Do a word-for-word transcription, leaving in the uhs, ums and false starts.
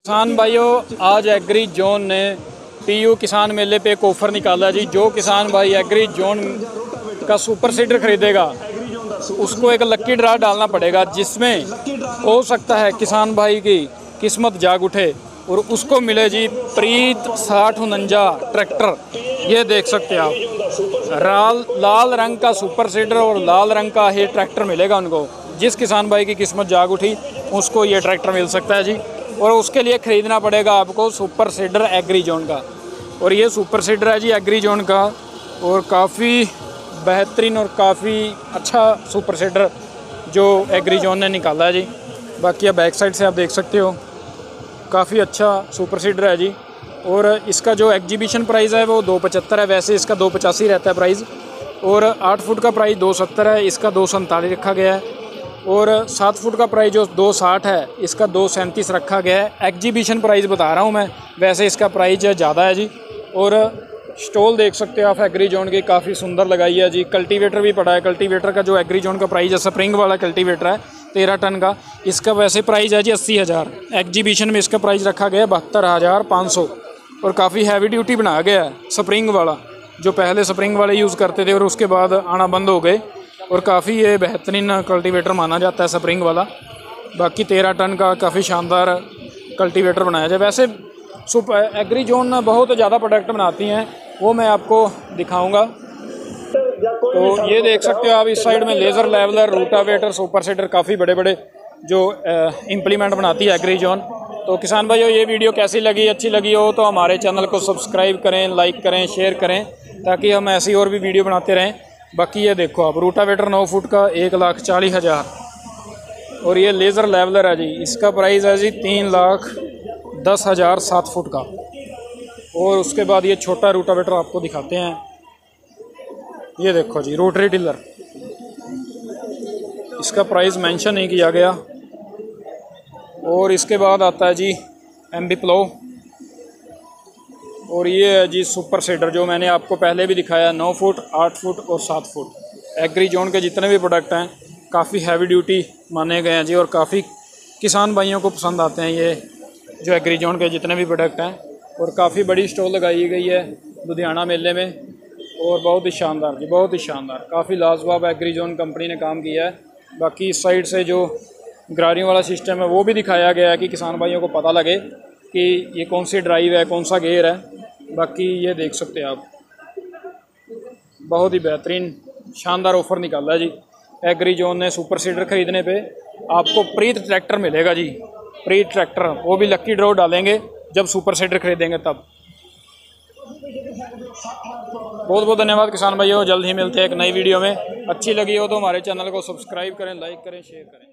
किसान भाइयों, आज एग्री जोन ने पीयू किसान मेले पे एक ऑफ़र निकाला जी। जो किसान भाई एग्री जोन का सुपर सीडर खरीदेगा उसको एक लक्की ड्रा डालना पड़ेगा, जिसमें हो सकता है किसान भाई की किस्मत जाग उठे और उसको मिले जी प्रीत साठ उनंजा ट्रैक्टर। ये देख सकते हैं आप, लाल लाल रंग का सुपर सीडर और लाल रंग का ही ट्रैक्टर मिलेगा उनको। जिस किसान भाई की किस्मत जाग उठी उसको ये ट्रैक्टर मिल सकता है जी। और उसके लिए ख़रीदना पड़ेगा आपको सुपर सीडर एग्री जोन का। और ये सुपर सीडर है जी एग्री जोन का, और काफ़ी बेहतरीन और काफ़ी अच्छा सुपर सीडर जो एग्री जोन ने निकाला है जी। बाकी आप बैक साइड से आप देख सकते हो, काफ़ी अच्छा सुपर सीडर है जी। और इसका जो एग्जीबिशन प्राइस है वो दो पचहत्तर है, वैसे इसका दो पचासी रहता है प्राइस। और आठ फुट का प्राइस दो सत्तर है, इसका दो सैंतालीस रखा गया है। और सात फुट का प्राइस जो दो साठ है, इसका दो सैंतीस रखा गया है। एग्जीबिशन प्राइस बता रहा हूँ मैं, वैसे इसका प्राइस ज़्यादा है जी। और स्टॉल देख सकते हो आप एग्री जोन की, काफ़ी सुंदर लगाई है जी। कल्टीवेटर भी पड़ा है। कल्टीवेटर का जो एग्री जोन का प्राइस है, स्प्रिंग वाला कल्टीवेटर है तेरह टन का, इसका वैसे प्राइस है जी अस्सी हज़ार। एग्जीबिशन में इसका प्राइस रखा गया है बहत्तर हज़ार पाँच सौ। और काफ़ी हैवी ड्यूटी बनाया गया है, स्प्रिंग वाला। जो पहले स्प्रिंग वाले यूज़ करते थे और उसके बाद आना बंद हो गए, और काफ़ी ये बेहतरीन कल्टीवेटर माना जाता है स्प्रिंग वाला। बाकी तेरह टन का काफ़ी शानदार कल्टीवेटर बनाया जाए। वैसे सुपर एग्री जोन बहुत ज़्यादा प्रोडक्ट बनाती हैं, वो मैं आपको दिखाऊंगा। तो ये देख सकते हो आप, इस साइड में laser leveller, rotavator, super seeder, काफ़ी बड़े बड़े जो इम्प्लीमेंट बनाती है एग्री जोन। तो किसान भाइयों, ये वीडियो कैसी लगी, अच्छी लगी हो तो हमारे चैनल को सब्सक्राइब करें, लाइक करें, शेयर करें, ताकि हम ऐसी और भी वीडियो बनाते रहें। बाकी ये देखो आप, रूटावेटर नौ फुट का एक लाख चालीस हज़ार। और ये लेज़र लेवलर है जी, इसका प्राइस है जी तीन लाख दस हज़ार सात फुट का। और उसके बाद ये छोटा रूटावेटर आपको दिखाते हैं। ये देखो जी, रोटरी टिलर, इसका प्राइस मेंशन नहीं किया गया। और इसके बाद आता है जी एम बी प्लो। और ये है जी सुपर सीडर, जो मैंने आपको पहले भी दिखाया, नौ फुट, आठ फुट और सात फुट। एग्री जोन के जितने भी प्रोडक्ट हैं काफ़ी हैवी ड्यूटी माने गए हैं जी, और काफ़ी किसान भाइयों को पसंद आते हैं ये जो एग्री जोन के जितने भी प्रोडक्ट हैं। और काफ़ी बड़ी स्टॉल लगाई गई है लुधियाना मेले में, और बहुत ही शानदार जी, बहुत ही शानदार, काफ़ी लाजवाब एग्री जोन कंपनी ने काम किया है। बाकी इस साइड से जो गरारियों वाला सिस्टम है वो भी दिखाया गया है कि किसान भाइयों को पता लगे कि ये कौन सी ड्राइव है, कौन सा गेयर है। बाकी ये देख सकते हैं आप, बहुत ही बेहतरीन शानदार ऑफ़र निकाला है जी एग्री जोन ने। सुपर सीडर ख़रीदने पे आपको प्रीत ट्रैक्टर मिलेगा जी, प्रीत ट्रैक्टर, वो भी लक्की ड्रॉ डालेंगे जब सुपर सीडर खरीदेंगे तब। बहुत बहुत धन्यवाद किसान भाइयों, जल्द ही मिलते हैं एक नई वीडियो में। अच्छी लगी हो तो हमारे चैनल को सब्सक्राइब करें, लाइक करें, शेयर करें।